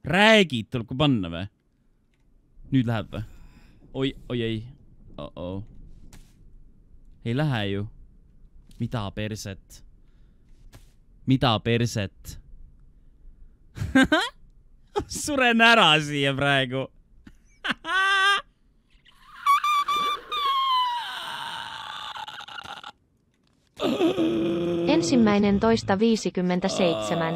Räägid, tuleb ka panna või? Nüüd läheb või? Oi ei. Ei lähe ju. Mida perset? Suren ära siia praegu. Ensimmäinen 257.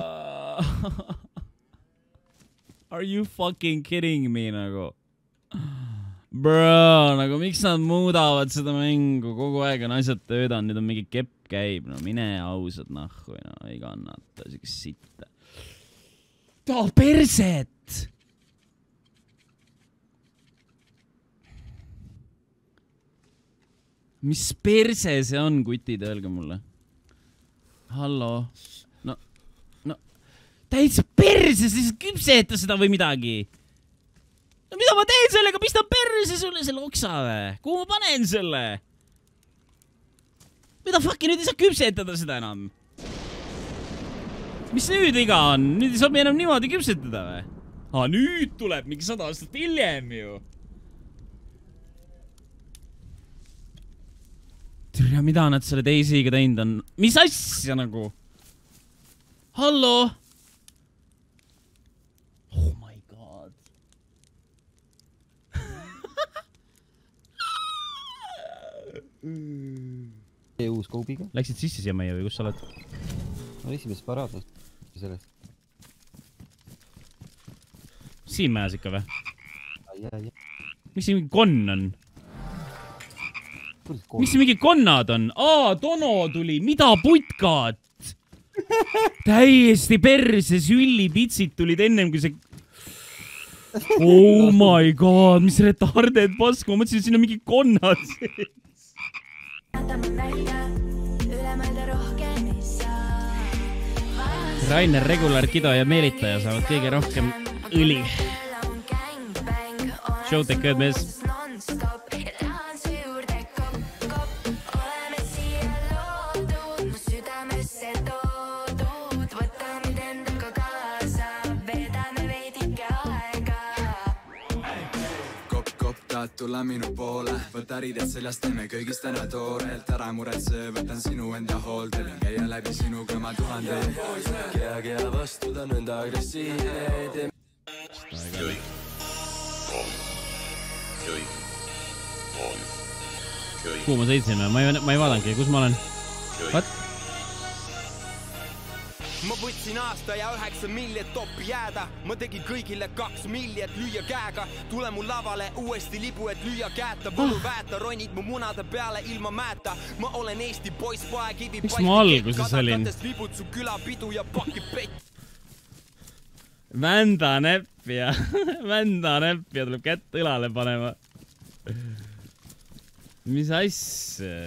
Are you fucking kidding me nagu? Bro, nagu miks nad muudavad seda mängu? Kogu aeg on asjad töödanud, nüüd on mingi kepp käib. No mine ausad nahku, no ei kannata siuke sitta. Ta perset! Mis perse see on, kutid, öelge mulle. Hallo? No. Täitsa perse, siis küpseta seda või midagi. No mida ma teen sellega? Pistan perse sulle selle oksa või? Kuhu ma panen selle? Mida fucking nüüd ei saa küpsetada seda enam? Mis nüüd iga on? Nüüd ei saa me enam niimoodi küpsetada või? Nüüd tuleb mingi 100 aastat hiljem ju. Tere, mida nad selle teisiga teinud on? Mis asja nagu? Hallo? Oh my god. Uus koobiga. Läksid sisse siia meie või kus sa oled? No esimest paraadast sellest. Siin majas ikka või? Mis siin mingi konn on? Mis siin mingi konnad on? Tono tuli, mida putkad? Täiesti perse süllipitsid tulid ennem kui see... Oh my god, mis retarded pask, ma mõtlesin, et siin on mingi konnad sees. Rainer, Regular, Kido ja Meelitaja saavad kõige rohkem õli. Showtek ööd mees. Tule minu poole, võta riided seljast, teeme kõigist täna toorelt. Ära muretse, võtan sinu enda hoolde, käia läbi sinu kõma tuhande. Kea vastu ta nõnda agressiivne. Kuhu ma sõitsime? Ma ei vaadangi, kus ma olen? What? Ma võtsin aasta ja 9 miljet toppi jääda. Ma tegin kõigile 2 miljet lüüa käega. Tule mu lavale uuesti libu, et lüüa käeta. Võlu väeta, ronid mu munade peale ilma määta. Ma olen Eesti poiss, paekivi miks ma alguses olin? Libud su külapidu ja pakib pett. Vända näppija tuleb kätt õlale panema. Mis asja?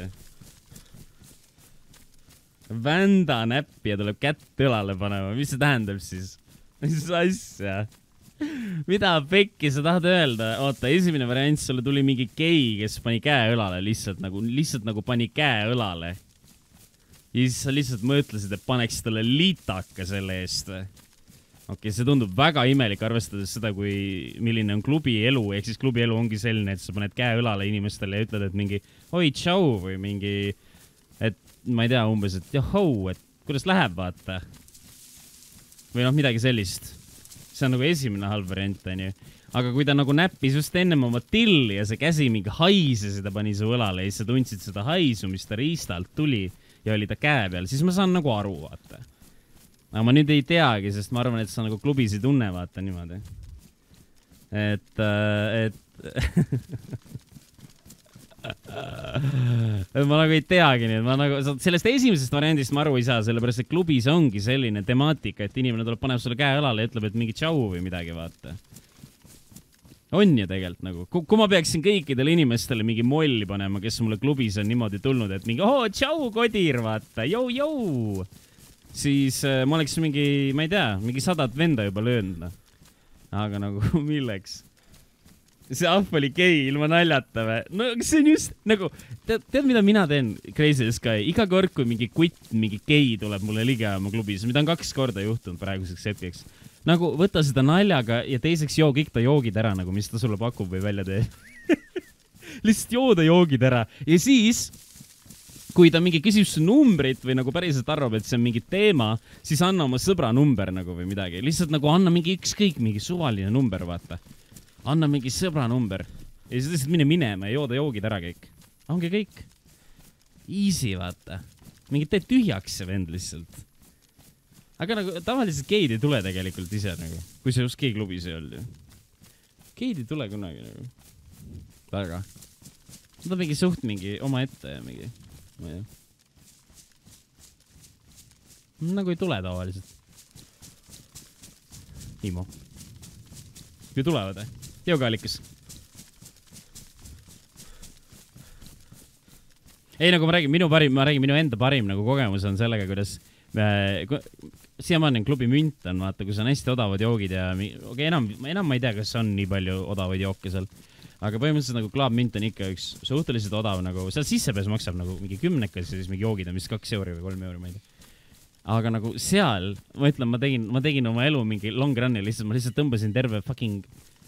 Vända näppija tuleb kätt õlale panema. Mis see tähendab siis? Mis asja? Mida pekki sa tahad öelda? Oota, esimene variant, sulle tuli mingi gei, kes pani käe õlale lihtsalt nagu pani käe õlale. Ja siis sa lihtsalt mõtlesid, et paneks talle litaka selle eest või? Okei, see tundub väga imelik, arvestades seda, milline on klubi elu. Ehk siis klubi elu ongi selline, et sa paned käe õlale inimestele ja ütled, et mingi oi, tšau või mingi, et ma ei tea, umbes, et johou, et kuidas läheb, vaata. Või noh, midagi sellist. See on nagu esimene halb variant, on ju. Aga kui ta nagu näppis just ennem oma tilli ja see käsi mingi haises ja ta pani su õlale ja siis sa tundsid seda haisu, mis ta riistalt tuli ja oli ta käe peal, siis ma saan nagu aru, vaata. Aga ma nüüd ei teagi, sest ma arvan, et sa nagu klubis ei tunne, vaata niimoodi. Et ma nagu ei teagi nüüd, ma nagu sellest esimesest variandist ma aru ei saa, sellepärast et klubis ongi selline temaatika, et inimene tuleb, paneb sulle käe õlale ja ütleb, et mingi tšau või midagi, vaata. On ju tegelikult nagu, kui ma peaksin kõikidele inimestele mingi molli panema, kes mulle klubis on niimoodi tulnud, et mingi tšau Kodir, vaata, jou. Siis ma oleks mingi, ma ei tea, mingi 100 venda juba löönud. Aga nagu milleks? See ahv oli gei ilma naljata või? No see on just nagu, tead mida mina teen Crazy Sky? Iga kord, kui mingi kutt, mingi gei tuleb mulle ligi oma klubis, mida on 2 korda juhtunud praeguseks hetkeks. nagu võta seda naljaga ja teiseks joo kõik ta joogid ära, nagu mis ta sulle pakub või välja teeb. Lihtsalt jooda joogid ära ja siis, kui ta mingi küsib su numbrit või nagu päriselt arvab, et see on mingi teema, siis anna oma sõbra number nagu või midagi. Lihtsalt nagu anna mingi ükskõik, mingi suvaline number, vaata. Anna mingi sõbra number. Ja siis lihtsalt mine minema ja jooda joogid ära kõik. Ongi kõik. Easy, vaata. Mingi tee tühjaks see vend lihtsalt. Aga nagu tavaliselt geid ei tule tegelikult ise nagu, kui see just gei klubis ei olnud ju. Geid ei tule kunagi nagu. Väga. Nad on mingi suht mingi oma ette ja mingi. Ma ei tea. Nagu ei tule tavaliselt. Imo. Kui tulevad, Teokaalikas. Ei, nagu ma räägin, minu enda parim nagu kogemus on sellega, kuidas siiamaani on klubi münt on, vaata, kus on hästi odavad joogid ja enam ma ei tea, kas on nii palju odavaid jooke seal. Aga põhimõtteliselt nagu Club Mint on ikka üks suhteliselt odav, nagu seal sissepääs maksab nagu mingi 10 ja siis mingi joogid on vist 2 euri või 3 euri, ma ei tea. Aga nagu seal, ma ütlen, ma tegin oma elu mingi long run'i lihtsalt, ma lihtsalt tõmbasin terve fucking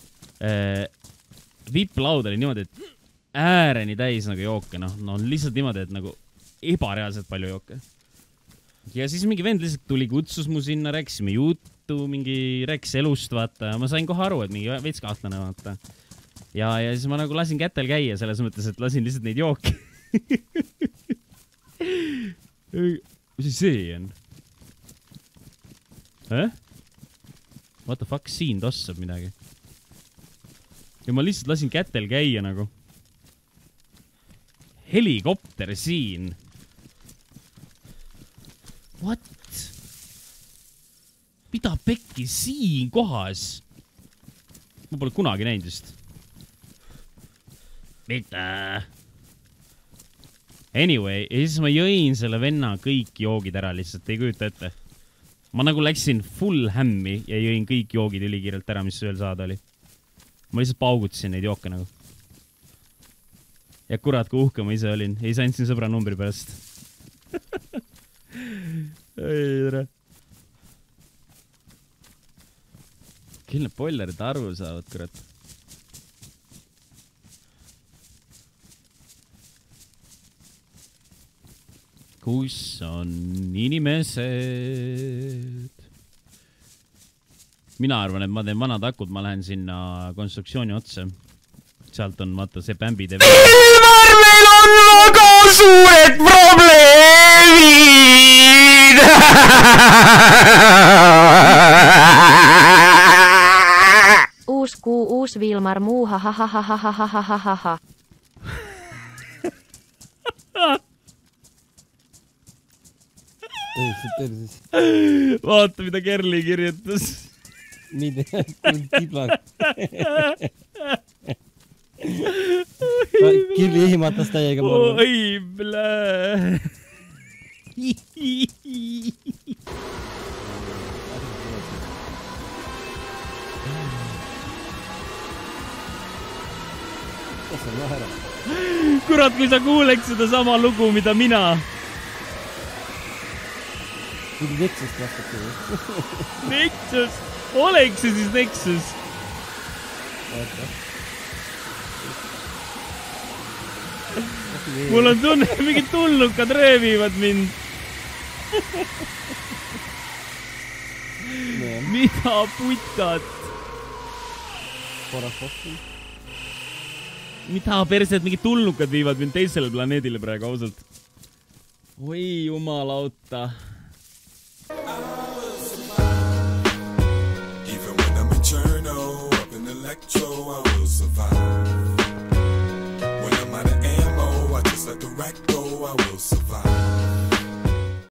VIP-laud oli niimoodi, et ääreni täis nagu jooke, no lihtsalt niimoodi, et nagu ebareaalselt palju jooke. Ja siis mingi vend lihtsalt tuli, kutsus mu sinna, rääkisime juttu, rääkis elust, vaata. Ma sain kohe aru, et mingi veits kahtlane, vaata. Ja siis ma nagu lasin kätel käia selles mõttes, et lasin lihtsalt neid jooki. Mis see on? What the fuck, siin tossab midagi. Ja ma lihtsalt lasin kätel käia nagu. Helikopter siin. What? Mida pekki siin kohas? Ma pole kunagi näinud just. Mida? Anyway, ja siis ma jõin selle venna kõik joogid ära lihtsalt, ei kujuta ette. Ma nagu läksin full hämmi ja jõin kõik joogid ülikirjalt ära, mis veel saada oli. Ma lihtsalt paugutasin neid jooke nagu. Ja kurat, kui uhke ma ise olin. Ei andsin sõbra numbri pärast. Ei, tere. Küll need boilerid arvu saavad, kurat. Kus on inimesed? Mina arvan, et ma teen vanad akud, ma lähen sinna konstruktsiooni otsa. Sealt on, vaata, see Bambi TV. Ilmar, meil on väga suured probleemid! Uus kuu, uus Vilmar, muu ha. Vaata, mida Kerli kirjutas. Mida, tiblag. Kirli ehmatas täiega. Oi, blää. Kurat, kui sa kuuleks seda sama lugu, mida mina. Nexus vastab. Nexus? Oleks see siis Nexus? Mul on tunne, mingid tulnukad röövivad mind. Mida putkad? Mida perset, mingid tulnukad viivad mind teisele planeedile praegu ausalt. Oi, jumalauta. Even when I'm internal, up in electro, I will survive. When I'm out of ammo, I just let the rack go, I will survive.